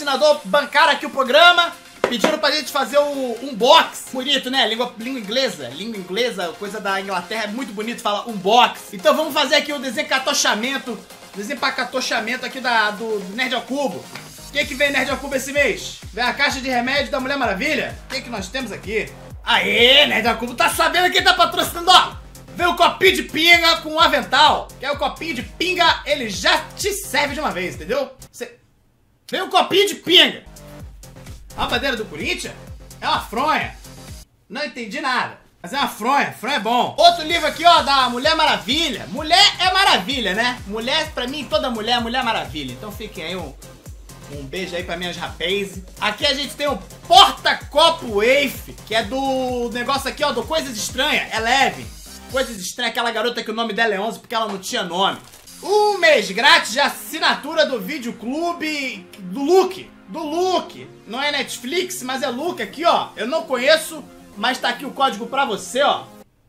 patrocinador bancaram aqui o programa. Pediram pra gente fazer o unbox. Bonito, né? Língua inglesa. Língua inglesa, coisa da Inglaterra, é muito bonito, fala unbox. Então vamos fazer aqui o desencatochamento. Desempacatochamento aqui do Nerd ao Cubo. O que vem Nerd ao Cubo esse mês? Vem a caixa de remédio da Mulher Maravilha. O que nós temos aqui? Aê, Nerd ao Cubo tá sabendo quem tá patrocinando, ó. Vem o copinho de pinga com um avental. Que é o copinho de pinga, ele já te serve de uma vez, entendeu? Vem um copinho de pinga. A bandeira do Corinthians é uma fronha. Não entendi nada, mas é uma fronha. Fronha é bom. Outro livro aqui, ó, da Mulher Maravilha. Mulher é maravilha, né? Mulher, pra mim, toda mulher é Mulher Maravilha. Então fiquem aí um beijo aí pra minhas rapazes. Aqui a gente tem o porta-copo Wafe, que é do negócio aqui, ó, do Coisas Estranhas. É leve. Coisas Estranhas, aquela garota que o nome dela é 11 porque ela não tinha nome. Um mês grátis de assinatura do Videoclube do Luke. Do Luke. Não é Netflix, mas é Luke aqui, ó. Eu não conheço, mas tá aqui o código pra você, ó.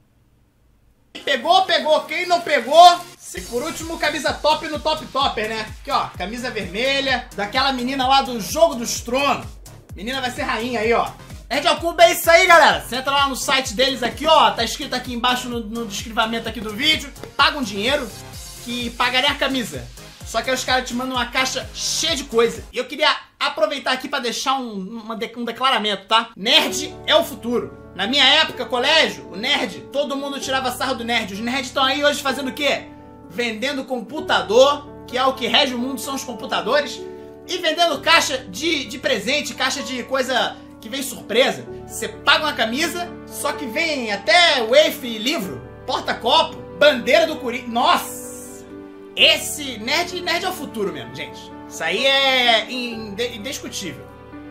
Pegou, pegou. Quem não pegou... E por último, camisa top no Top Topper, né? Aqui, ó, camisa vermelha daquela menina lá do Jogo dos Tronos. Menina vai ser rainha aí, ó. Nerd ao Cubo é isso aí, galera. Você entra lá no site deles aqui, ó. Tá escrito aqui embaixo no descrevimento aqui do vídeo. Paga um dinheiro que pagaria a camisa. Só que aí os caras te mandam uma caixa cheia de coisa. E eu queria aproveitar aqui pra deixar um declaramento, tá? Nerd é o futuro. Na minha época, colégio, o nerd, todo mundo tirava sarro do nerd. Os nerds estão aí hoje fazendo o quê? Vendendo computador, que é o que rege o mundo, são os computadores. E vendendo caixa de presente, caixa de coisa que vem surpresa. Você paga uma camisa, só que vem até wafe, livro, porta-copo, bandeira do Corinthians. Nossa! Esse nerd é o futuro mesmo, gente. Isso aí é indiscutível.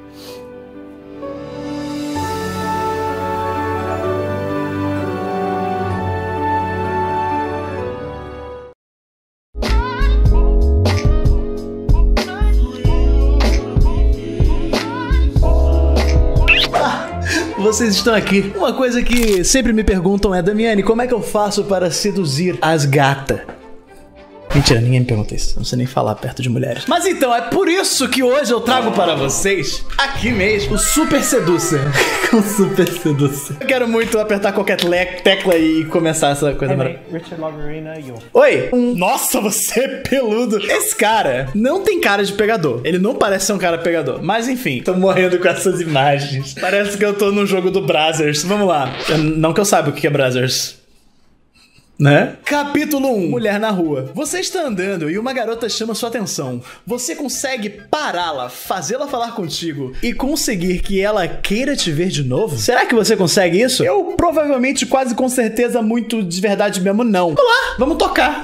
Vocês estão aqui. Uma coisa que sempre me perguntam é: Damiani, como é que eu faço para seduzir as gatas? Mentira, ninguém me pergunta isso. Não sei nem falar perto de mulheres. Mas então, é por isso que hoje eu trago para vocês, aqui mesmo, o Super Seducer. O Super Seducer. Eu quero muito apertar qualquer tecla e começar essa coisa maravilhosa. Oi! Nossa, você é peludo. Esse cara não tem cara de pegador. Ele não parece ser um cara pegador. Mas enfim, tô morrendo com essas imagens. Parece que eu tô num jogo do Brazzers. Vamos lá. Não que eu saiba o que é Brazzers. Né? Capítulo 1. Mulher na rua. Você está andando e uma garota chama sua atenção. Você consegue pará-la, fazê-la falar contigo e conseguir que ela queira te ver de novo? Será que você consegue isso? Eu provavelmente, quase com certeza, muito de verdade mesmo, não. Vamos lá, vamos tocar.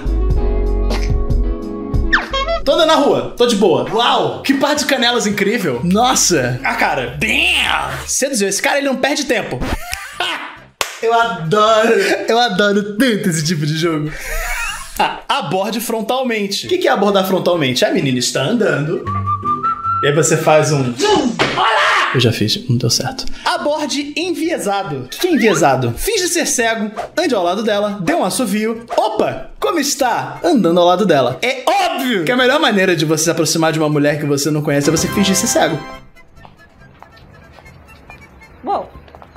Tô andando na rua, tô de boa. Uau, que par de canelas incrível. Nossa. A cara. Damn. Seduziu. Esse cara, ele não perde tempo. Eu adoro tanto esse tipo de jogo. Aborde frontalmente. O que é abordar frontalmente? A menina está andando e aí você faz um... Olá! Eu já fiz, não deu certo. Aborde enviesado. O que é enviesado? Finge ser cego, ande ao lado dela, dê um assovio. Opa, como está? Andando ao lado dela. É óbvio que a melhor maneira de você se aproximar de uma mulher que você não conhece é você fingir ser cego. Well,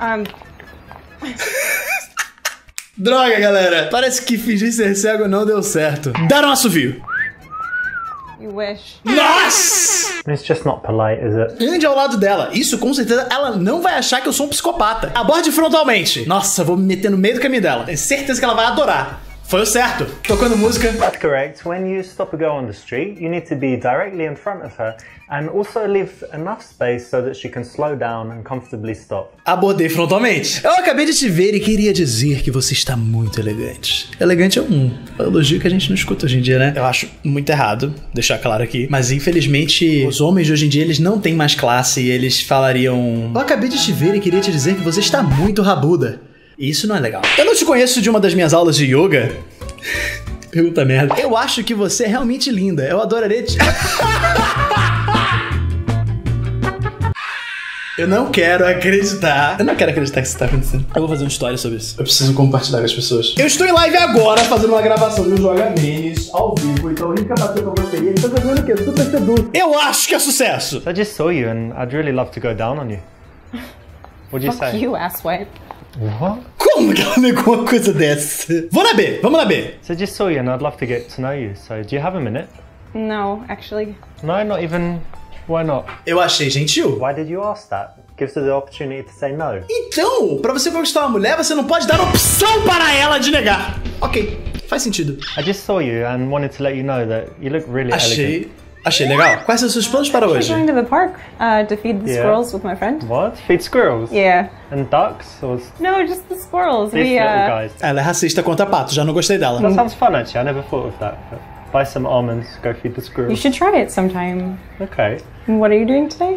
Droga, galera. Parece que fingir ser cego não deu certo. Dar um assovio. you wish. Nossa! It's just not polite, is it? Ande ao lado dela. Isso, com certeza, ela não vai achar que eu sou um psicopata. Aborde frontalmente. Nossa, vou me meter no meio do caminho dela. Tenho certeza que ela vai adorar. Foi o certo. Tocando música. That's correct. When you stop a girl on the street, you need to be directly in front of her and also leave enough space so that she can slow down and comfortably stop. Abordei frontalmente. Eu acabei de te ver e queria dizer que você está muito elegante. Elegante é um elogio que a gente não escuta hoje em dia, né? Eu acho muito errado, deixar claro aqui. Mas infelizmente, os homens de hoje em dia, eles não têm mais classe e eles falariam: eu acabei de te ver e queria te dizer que você está muito rabuda. E isso não é legal. Eu não te conheço de uma das minhas aulas de yoga. Pergunta merda. Eu acho que você é realmente linda. Eu adoraria te... Eu não quero acreditar. Eu não quero acreditar que isso tá acontecendo. Eu vou fazer uma história sobre isso. Eu preciso compartilhar com as pessoas. Eu estou em live agora, fazendo uma gravação do Joga Menes ao vivo. Então o link bateu pra você. E ele tá fazendo o quê? Super seduto. Eu acho que é sucesso. I just saw you and I'd really love to go down on you. What'd you Fuck say? you, asswipe. What? Como que ela negou uma coisa dessa? Vou na B, vamos na B. So I just saw you and I'd love to get to know you. So do you have a minute? No, actually. No, not even. Why not? Eu achei gentil. Why did you ask that? Gives her the opportunity to say no. Então, pra você conquistar uma mulher, você não pode dar opção para ela de negar. Ok, faz sentido. I just saw you and wanted to let you know that you look really elegant. Achei legal. Quais são os seus planos para We're hoje? going to the park to feed the Yeah. squirrels with my friend. What? Feed squirrels? Yeah. And ducks? Or No, just the squirrels. these We little guys? Ela é racista contra pato, já não gostei dela. That sounds fun actually, I never thought of that. But buy some almonds, go feed the you squirrels. should try it sometime. Okay. And what are you doing today?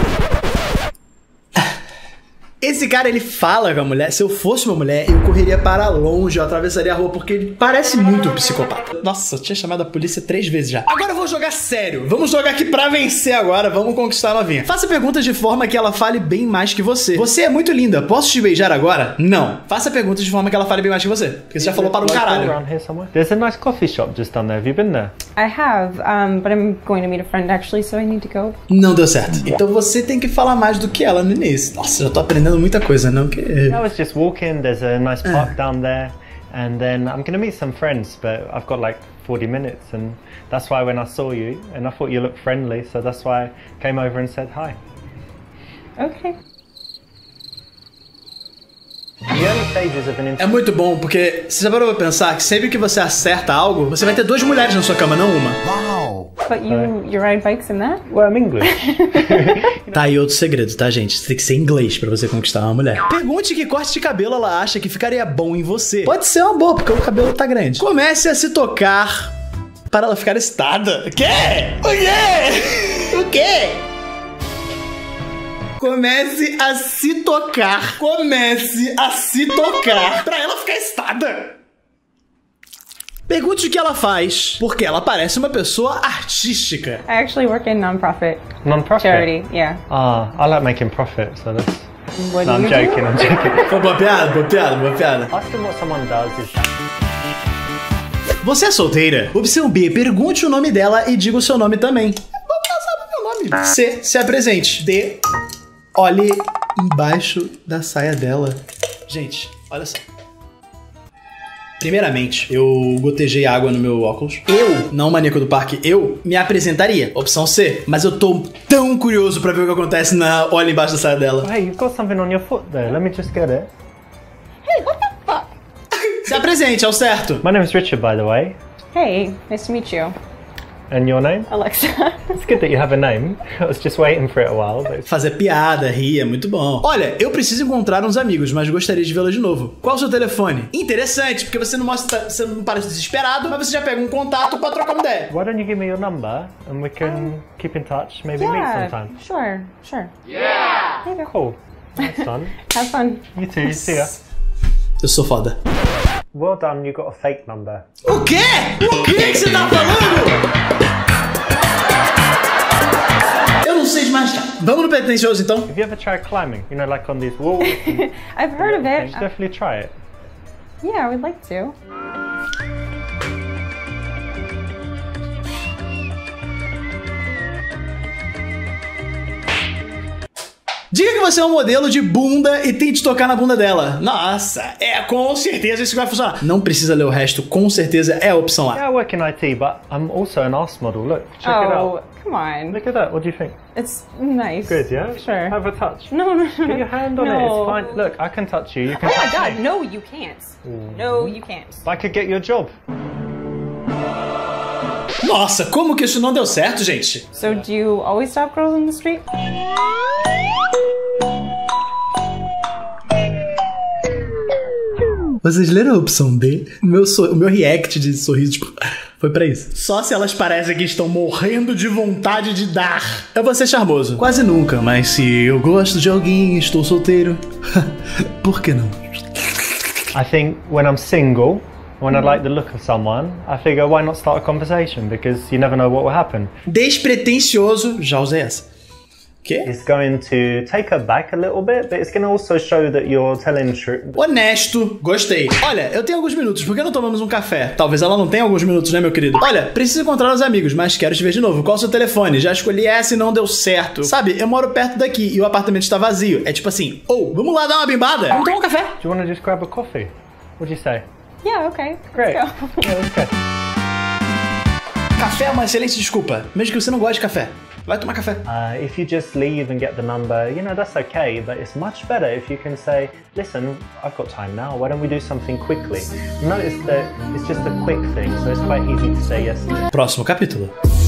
Esse cara, ele fala com a mulher, se eu fosse uma mulher, eu correria para longe, eu atravessaria a rua, porque ele parece muito um psicopata. Nossa, eu tinha chamado a polícia 3 vezes já. Agora eu vou jogar sério. Vamos jogar aqui pra vencer agora, vamos conquistar a novinha. Faça perguntas de forma que ela fale bem mais que você. Você é muito linda, posso te beijar agora? Não. Faça perguntas de forma que ela fale bem mais que você, porque você já falou para um caralho. Around here somewhere. There's a nice coffee shop just down there. Have you been there? I have, but I'm going to meet a friend actually, so I need to go. Não deu certo. Então você tem que falar mais do que ela no início. Nossa, já tô aprendendo muita coisa, não que... I was just walking, there's a nice park down there, and then I'm gonna meet some friends, but I've got like 40 minutes, and that's why when I saw you, and I thought you looked friendly, so that's why I came over and said hi. Okay. The early stages of an É muito bom, porque você já parou pra pensar que sempre que você acerta algo, você vai ter 2 mulheres na sua cama, não uma. But you ride bikes in that? Well, I'm English. Tá aí outro segredo, tá, gente? Você tem que ser inglês pra você conquistar uma mulher. Pergunte que corte de cabelo ela acha que ficaria bom em você. Pode ser uma boa, porque o cabelo tá grande. Comece a se tocar para ela ficar excitada. O quê? O quê? O quê? Comece a se tocar. Comece a se tocar pra ela ficar excitada. Pergunte o que ela faz, porque ela parece uma pessoa artística. I actually work in nonprofit Non-profit? charity. Yeah. Ah, I like making profit, so that's... What No, do I'm you joking, do? I'm joking. Foi boa piada, boa piada, boa piada. Often what someone does is... Você é solteira? Opção B, pergunte o nome dela e diga o seu nome também. Vamos saber o meu nome. C, se apresente. D, olhe embaixo da saia dela. Gente, olha só. Primeiramente, eu gotejei água no meu óculos. Eu, não o maníaco do parque, eu me apresentaria. Opção C. Mas eu tô tão curioso pra ver o que acontece na olha embaixo da saia dela. Hey, you've got something on your foot there. Let me just get it. Se apresente, é o certo. My name is Richard, by the way. Hey, nice to meet you. And your name? Alexa. It's good that you have a name. I was just waiting for it a while. But... Fazer piada, rir, é muito bom. Olha, eu preciso encontrar uns amigos, mas gostaria de vê-la de novo. Qual o seu telefone? Interessante, porque você não mostra, você não parece desesperado, mas você já pega um contato pra trocar uma ideia. Why don't you give me your number and we can keep in touch, maybe meet Yeah, sometime. sure. Yeah. There you go. Cool. That's fun. Have fun. You too, see ya. Eu sou foda. Well done, you got a fake number. O quê? O que você tá falando? Eu não sei de mais nada. Vamos no pretensioso, então? Have you ever tried climbing? You know, like on these walls? I've heard of You it. should definitely try it. Yeah, I would like to. Diga que você é um modelo de bunda e tente tocar na bunda dela. Nossa, com certeza isso vai funcionar. Não precisa ler o resto, com certeza é a opção A. Yeah, I work in IT, but I'm also an arse model. Look, check it Oh, out. come on. Look at that. What do you think? It's nice. Good, yeah? Sure. Have a touch. No. Get your hand on it. It's fine. Look, I can touch you. You can Oh my touch god, me. no, you can't. No, you can't. I could get you a job. Nossa, como que isso não deu certo, gente? So do you always stop girls in the street? Vocês leram a opção D? O meu react de sorriso, tipo, foi pra isso. Só se elas parecem que estão morrendo de vontade de dar. Eu vou ser charmoso. Quase nunca, mas se eu gosto de alguém e estou solteiro, por que não? I think when I'm single, when I like the look of someone, I figure why not start a conversation because you never know what will happen. Despretensioso, já usei essa. Quê? is going to take her back a little bit, but it's going to also show that you're telling truth. Honesto, gostei. Olha, eu tenho alguns minutos, por que não tomamos um café? Talvez ela não tenha alguns minutos, né, meu querido? Olha, preciso encontrar os amigos, mas quero te ver de novo. Qual é o seu telefone? Já escolhi essa e não deu certo. Sabe, eu moro perto daqui e o apartamento está vazio. É tipo assim, vamos lá dar uma bimbada? Vamos tomar um café. Do you want to just grab a coffee? What do you say? Yeah, okay. Great. Let's go. Yeah, let's go. Café é uma excelente desculpa, mesmo que você não goste de café. Vai tomar café. If you just leave and get the number, you know, that's okay, but it's much better if you can say, listen, I've got time now, why don't we do something quickly? Notice that it's just a quick thing, so it's quite easy to say yes to. Próximo capítulo.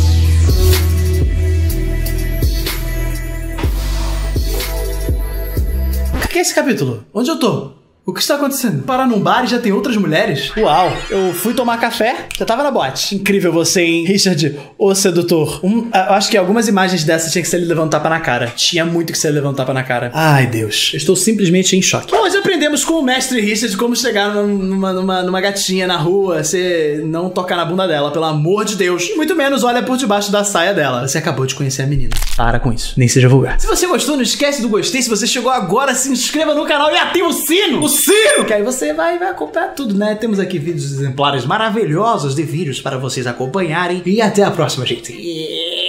O que é esse capítulo? Onde eu tô? O que está acontecendo? Parar num bar e já tem outras mulheres? Uau, eu fui tomar café, já tava na boate. Incrível você, hein, Richard, o sedutor. Eu acho que algumas imagens dessas tinha que ser ele levar um tapa na cara. Tinha muito que ser ele levar um tapa na cara. Ai, Deus. Eu estou simplesmente em choque. Bom, hoje aprendemos com o mestre Richard como chegar numa gatinha na rua, você não tocar na bunda dela, pelo amor de Deus. E muito menos olha por debaixo da saia dela. Você acabou de conhecer a menina. Para com isso. Nem seja vulgar. Se você gostou, não esquece do gostei. Se você chegou agora, se inscreva no canal e ative o sino. Que aí você vai acompanhar tudo, né? Temos aqui vídeos exemplares maravilhosos de vídeos para vocês acompanharem. E até a próxima, gente.